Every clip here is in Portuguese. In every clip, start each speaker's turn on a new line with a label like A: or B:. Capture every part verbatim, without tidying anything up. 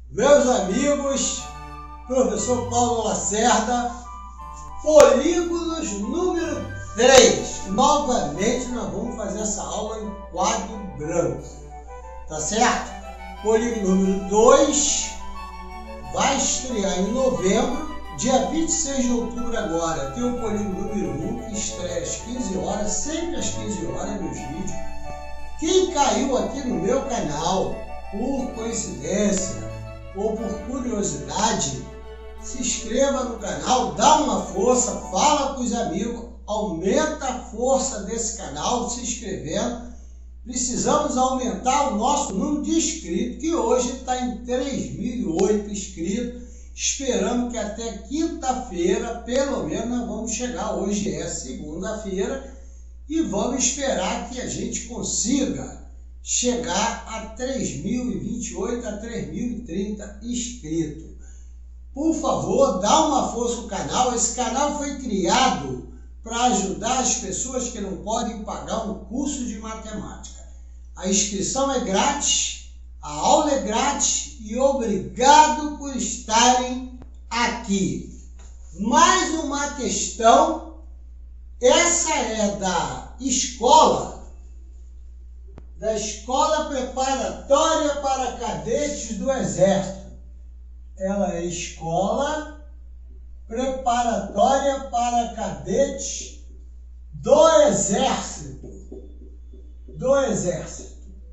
A: Meus amigos, professor Paulo Lacerda, polígonos número três. Novamente nós vamos fazer essa aula em quadro branco, tá certo? Polígono número dois vai estrear em novembro, dia vinte e seis de outubro agora. Tem o polígono número um que estreia às quinze horas, sempre às quinze horas meus vídeos. Quem caiu aqui no meu canal por coincidência ou por curiosidade, se inscreva no canal, dá uma força, fala com os amigos, aumenta a força desse canal se inscrevendo. Precisamos aumentar o nosso número de inscritos, que hoje está em três mil e oito inscritos. Esperamos que até quinta-feira, pelo menos, nós vamos chegar. Hoje é segunda-feira e vamos esperar que a gente consiga chegar a três mil e vinte e oito a três mil e trinta inscritos. Por favor, dá uma força no canal. Esse canal foi criado para ajudar as pessoas que não podem pagar um curso de matemática. A inscrição é grátis, a aula é grátis e obrigado por estarem aqui. Mais uma questão, essa é da escola, da Escola Preparatória para Cadetes do Exército. Ela é Escola Preparatória para Cadetes do Exército. Do Exército.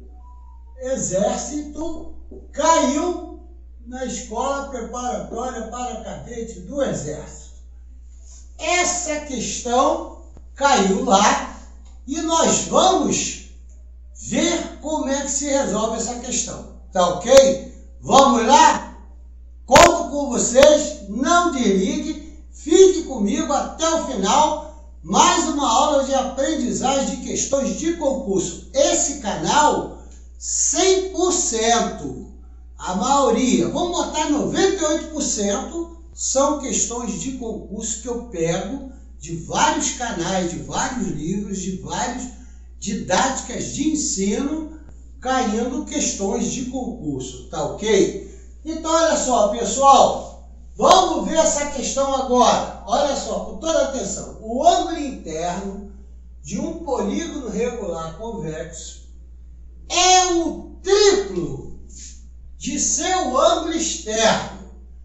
A: Exército caiu na Escola Preparatória para Cadetes do Exército. Essa questão caiu lá e nós vamos ver como é que se resolve essa questão. Tá ok? Vamos lá? Conto com vocês, não desligue, fique comigo até o final. Mais uma aula de aprendizagem de questões de concurso. Esse canal, cem por cento, a maioria, vamos botar noventa e oito por cento, são questões de concurso que eu pego de vários canais, de vários livros, de várias didáticas de ensino, caindo questões de concurso, tá ok? Então, olha só, pessoal, vamos ver essa questão agora. Olha só, com toda atenção. O ângulo interno de um polígono regular convexo é o triplo de seu ângulo externo.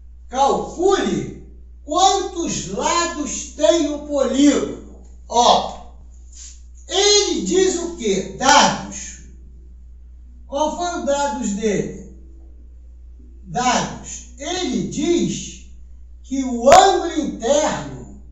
A: Calcule quantos lados tem o polígono. Ó, ele diz o quê? Dados. Qual foi o dados dele? Dados. Ele diz que o ângulo interno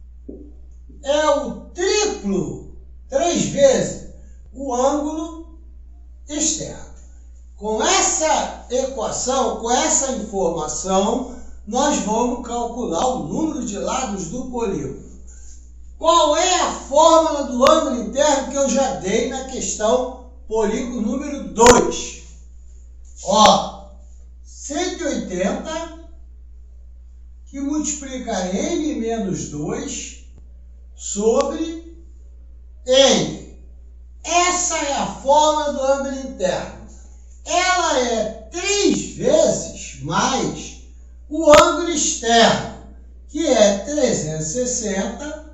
A: é o triplo, três vezes, o ângulo externo. Com essa equação, com essa informação, nós vamos calcular o número de lados do polígono. Qual é a fórmula do ângulo interno que eu já dei na questão polígono número dois? Ó, cento e oitenta que multiplica n menos dois sobre n. Essa é a fórmula do ângulo interno. Ela é três vezes mais o ângulo externo, que é trezentos e sessenta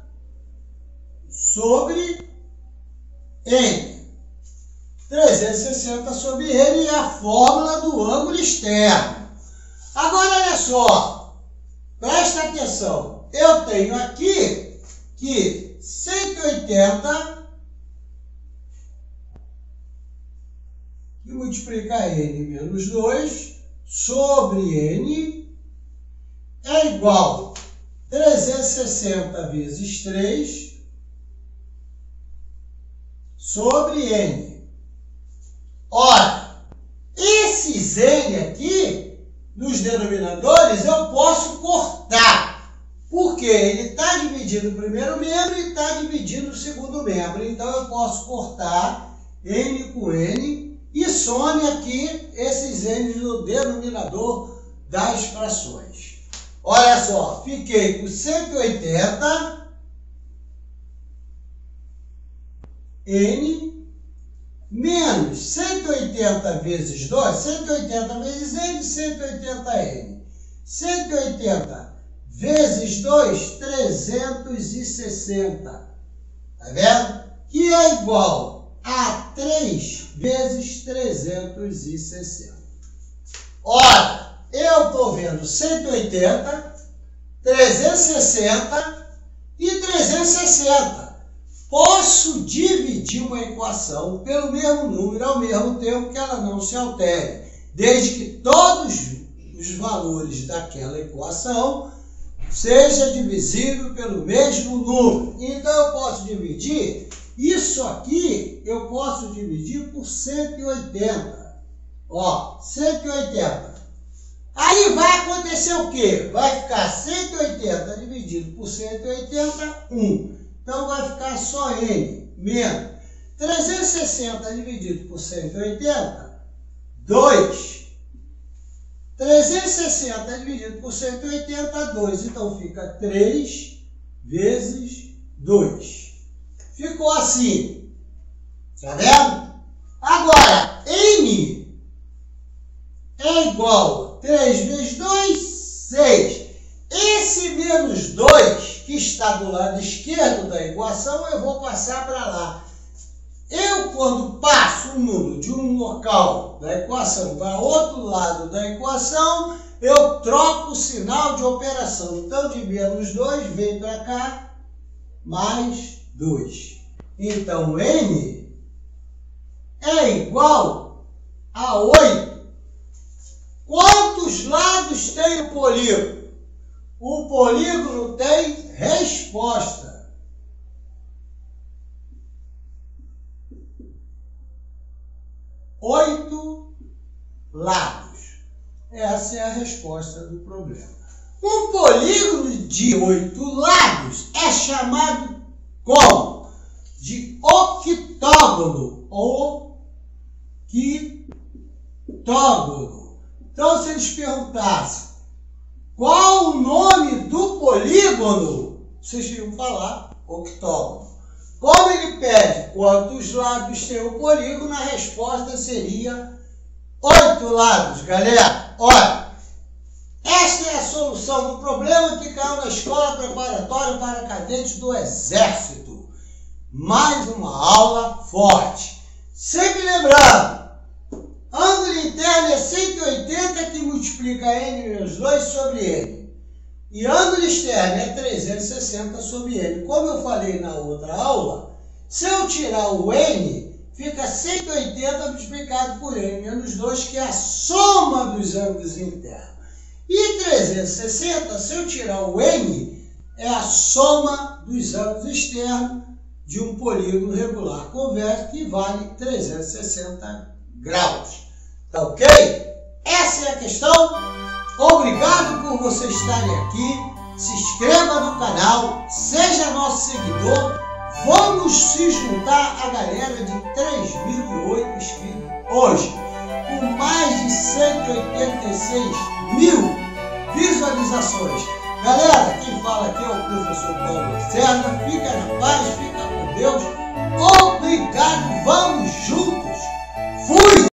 A: sobre n. trezentos e sessenta sobre n é a fórmula do ângulo externo. Agora, olha só, presta atenção. Eu tenho aqui que cento e oitenta que multiplica n menos dois sobre n é igual a trezentos e sessenta vezes três sobre n. Ora, esses n aqui, nos denominadores, eu posso cortar, porque ele está dividindo o primeiro membro e está dividindo o segundo membro. Então, eu posso cortar n com n e some aqui esses n no denominador das frações. Olha só, fiquei com cento e oitenta n menos cento e oitenta vezes dois, cento e oitenta vezes N, cento e oitenta N. cento e oitenta vezes dois, trezentos e sessenta. Tá vendo? Que é igual a três vezes trezentos e sessenta. Ora, eu estou vendo cento e oitenta, trezentos e sessenta e trezentos e sessenta. Posso dividir uma equação pelo mesmo número ao mesmo tempo que ela não se altere, desde que todos os valores daquela equação seja divisível pelo mesmo número. Então eu posso dividir isso aqui, eu posso dividir por cento e oitenta. Ó, cento e oitenta. Aí vai acontecer o quê? Vai ficar cento e oitenta dividido por cento e oitenta, um. Então vai ficar só N, menos trezentos e sessenta dividido por cento e oitenta, dois. trezentos e sessenta dividido por cento e oitenta, dois. Então fica três vezes dois. Ficou assim. Tá vendo? Agora, N é igual a três vezes dois, seis. Esse menos dois, que está do lado esquerdo da equação, eu vou passar para lá. Eu, quando passo um número de um local da equação para outro lado da equação, eu troco o sinal de operação. Então, de menos dois vem para cá, mais dois. Então, N é igual a oito. Quantos lados tem o polígono? O polígono tem resposta. Oito lados. Essa é a resposta do problema. Um polígono de oito lados é chamado como? De octógono. Octógono. Então, se eles perguntassem qual o nome do polígono, vocês iam falar octógono. Como ele pede quantos lados tem o polígono, a resposta seria oito lados, galera. Olha, esta é a solução do problema que caiu na escola preparatória para cadetes do Exército. Mais uma aula forte. Sempre lembrando, ângulo interno é cento e oitenta que multiplica N menos dois sobre N. E ângulo externo é trezentos e sessenta sobre N. Como eu falei na outra aula, se eu tirar o N, fica cento e oitenta multiplicado por N menos dois, que é a soma dos ângulos internos. E trezentos e sessenta, se eu tirar o N, é a soma dos ângulos externos de um polígono regular convexo que vale trezentos e sessenta graus. Tá ok? Essa é a questão. Obrigado por vocês estarem aqui. Se inscreva no canal, seja nosso seguidor. Vamos se juntar à galera de três mil e oito inscritos hoje, com mais de cento e oitenta e seis mil visualizações. Galera, quem fala aqui é o professor Paulo Lacerda. Fica na paz, fica com Deus. Obrigado, vamos juntos.